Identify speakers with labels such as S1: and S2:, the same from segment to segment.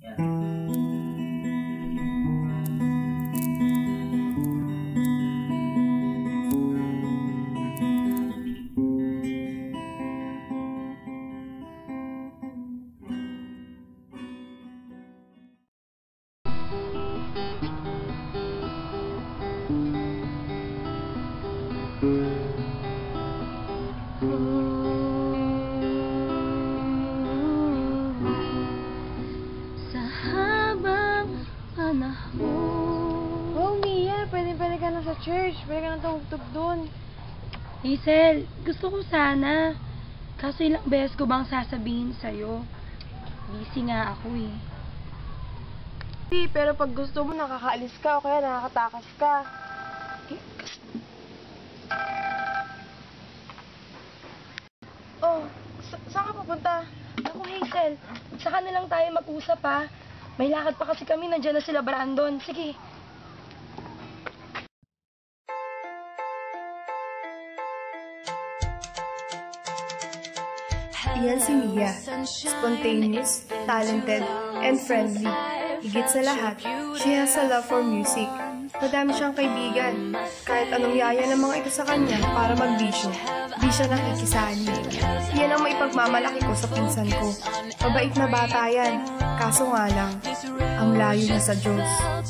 S1: Sa habang panahon.
S2: Oh, Mia, pwede ka na sa church. Pwede ka na tumugtog doon.
S1: Hazel, gusto ko sana. Kaso ilang beses ko bang sasabihin sa'yo? Busy nga ako eh.
S2: Pero pag gusto mo, nakakaalis ka o kaya nakakatakas ka. Oh, saan ka pupunta?
S1: Ako, Hazel, saka na lang tayo mag-usap ha. May lakad pa kasi kami, nandiyan na sila Brandon. Sige.
S3: Iyan si Mia, spontaneous, talented, and friendly. Higit sa lahat, she has a love for music. Madami siyang kaibigan. Kahit anong yaya ng mga ito sa kanya para magbisyo, di siya nakikisali. Yan ang maipagmamalaki ko sa pinsan ko. Mabait na bata yan, kaso nga lang, ang layo na sa Diyos.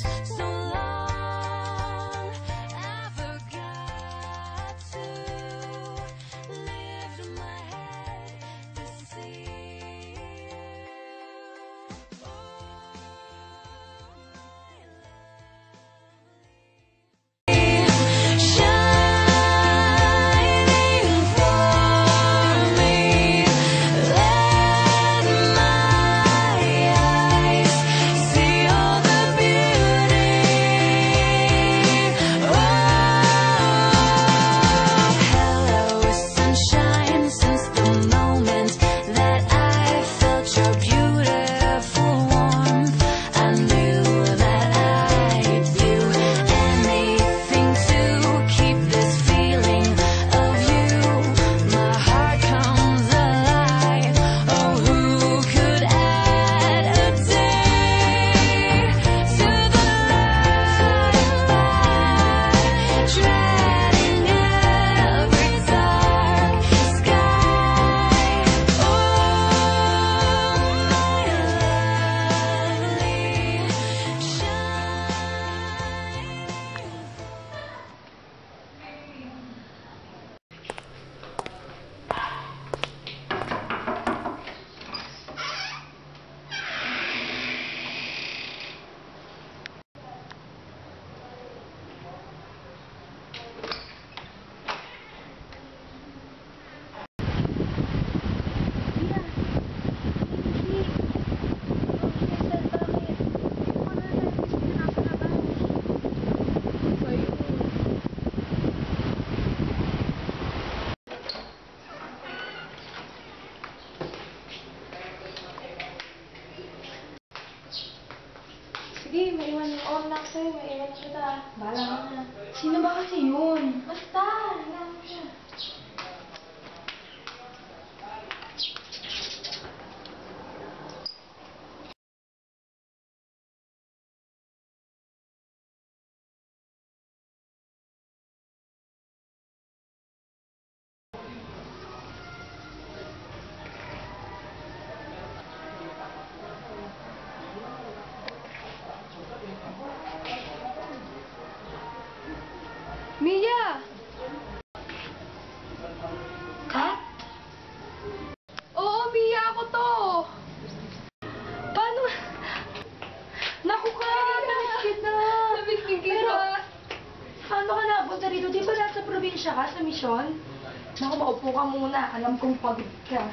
S2: Sige, maiwan yung online sa'yo. Maiwan kita.
S1: Bahala ka na. Sino ba kasi yun?
S2: Basta, lang mo siya. Mia!
S1: Kat?
S2: Oo, Mia, ako to!
S1: Paano? Naku ka! Namiss kita!
S2: Namiss din kita.
S1: Pero, paano ka napunta rito? Di ba nasa probinsya ka, sa misyon? Naku, maupo ka muna. Alam kong pagod ka.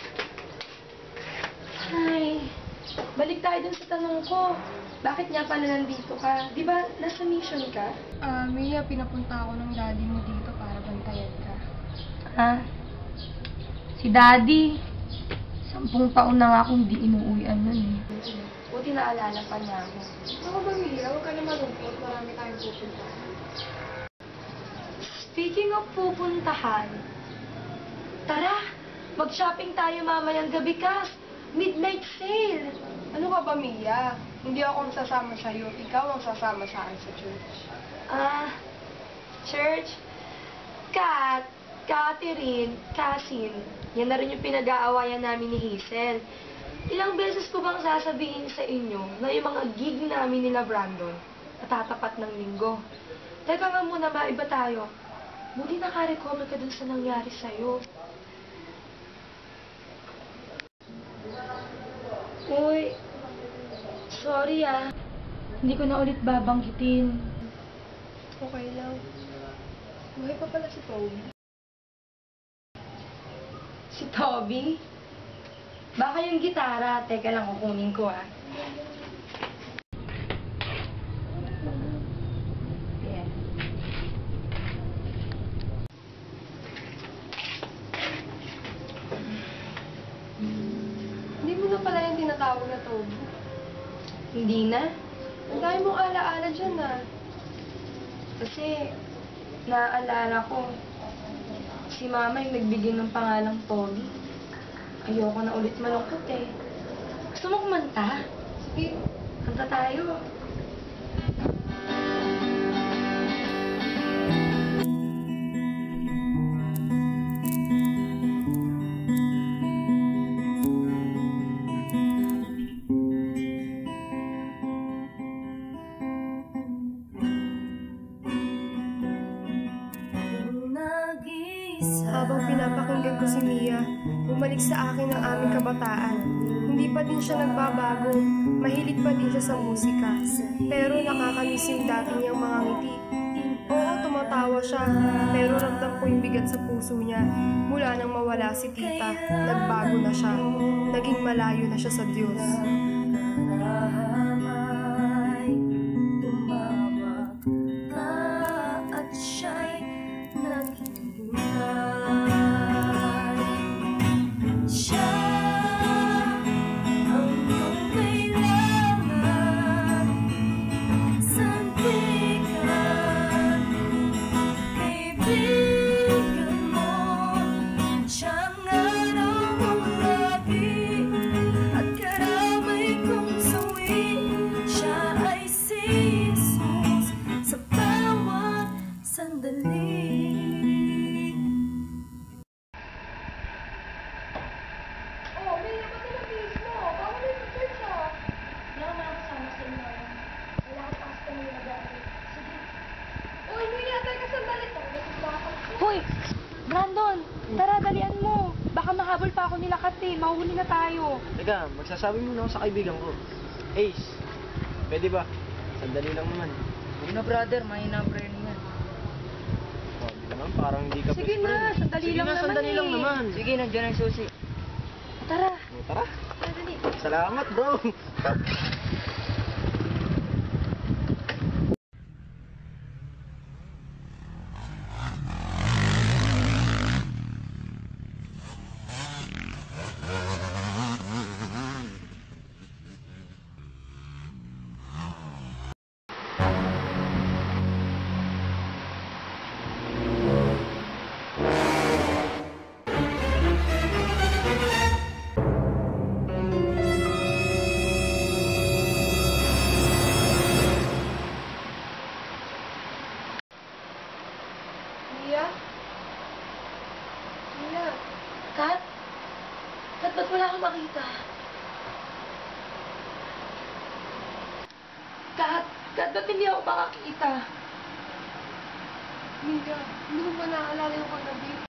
S1: Ay, balik tayo dun sa tanong ko. Bakit nga pala nandito ka? Di ba nasa mission ka?
S2: Mia, pinapunta ako ng daddy mo dito para bantayan ka.
S1: Ha? Si Daddy. 10 taon na nga akong di inuuwian nun eh. Buti naalala pa niya ako.
S2: Ako ba, Mia? Huwag ka na malungkot. Marami tayong pupunta.
S1: Speaking of pupuntahan, tara, mag-shopping tayo mamayang gabi ka. Midnight sale.
S2: Ano ka ka ba, Mia? Hindi ako ang sasama sa'yo. Ikaw ang sasama sa akin sa church.
S1: Church? Kat, Catherine, Cassin, yan na rin yung pinag-aawayan namin ni Hazel. Ilang beses ko bang sasabihin sa inyo na yung mga gig namin nila Brandon natatapat ng linggo? Teka nga muna, maiba tayo. Buti nakarecover ka dun sa nangyari sa'yo. Uy, sorry Hindi ko na ulit babanggitin.
S2: Okay lang. Buhay pa pala si Toby.
S1: Si Toby? Baka yung gitara. Teka lang, kukunin ko Yan.
S2: Hindi mo na pala yung tinatawag na Toby.
S1: Hindi na.
S2: Ang dami mong alaala dyan,
S1: Kasi, naaalala ko, si Mama yung nagbigay ng pangalang Toby. Ayoko na ulit malungkot Gusto mo kumanta?
S2: Sige.
S1: Kanta tayo.
S3: Habang pinapakinggan ko si Mia, bumalik sa akin ang aming kabataan. Hindi pa din siya nagbabago, mahilig pa din siya sa musika. Pero nakakamiss yung dati niyang mga ngiti. Oo, tumatawa siya, pero ramdam ko yung bigat sa puso niya. Mula nang mawala si tita, nagbago na siya. Naging malayo na siya sa Diyos.
S1: Hoy! Brandon! Tara, dalian mo! Baka mahabol pa ako nila Kate. Mahuhuli na tayo.
S4: Teka, magsasabi muna ako sa kaibigan ko. Ace, pwede ba? Sandali lang naman.
S5: Huwag na brother, mahina ang prayer niya.
S4: Sabi naman, parang hindi ka
S1: Sige
S4: best
S1: na,
S4: friend.
S1: sandali
S4: Sige
S1: lang
S4: na,
S1: naman
S4: sandali lang
S1: eh.
S4: naman.
S5: Sige, nandiyan ang susi.
S1: Tara!
S4: O, tara.
S1: Dali.
S4: Salamat, bro.
S2: Mia? Mia?
S1: Kat? Kat, ba't wala akong makita? Kat, ba't hindi ako makakita?
S2: Mia, hindi mo ba naaalala yung kagabi?